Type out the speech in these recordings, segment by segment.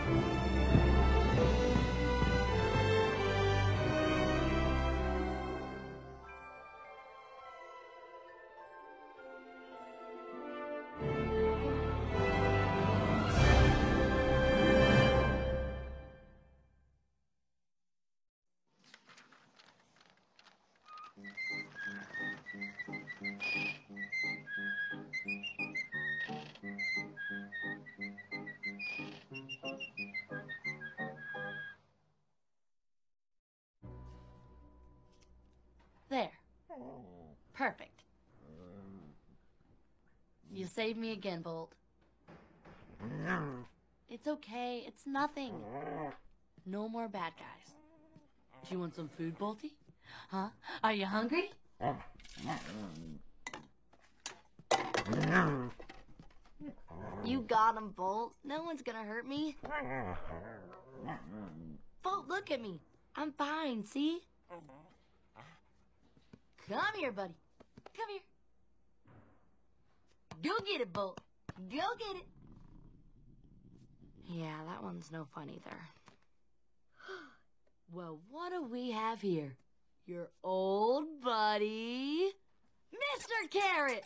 There. Perfect. You saved me again, Bolt. It's okay. It's nothing. No more bad guys. Do you want some food, Bolty? Huh? Are you hungry? You got him, Bolt. No one's gonna hurt me. Bolt, look at me. I'm fine, see? Come here, buddy. Come here. Go get it, Bolt. Go get it. Yeah, that one's no fun either. Well, what do we have here? Your old buddy, Mr. Carrot!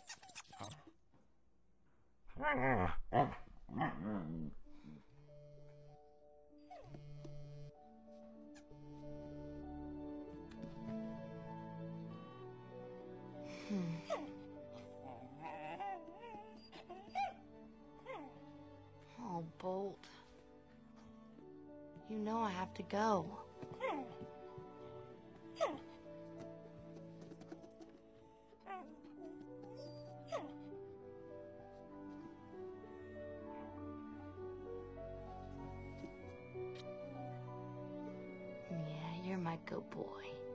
Oh, Bolt. You know I have to go. Yeah, you're my good boy.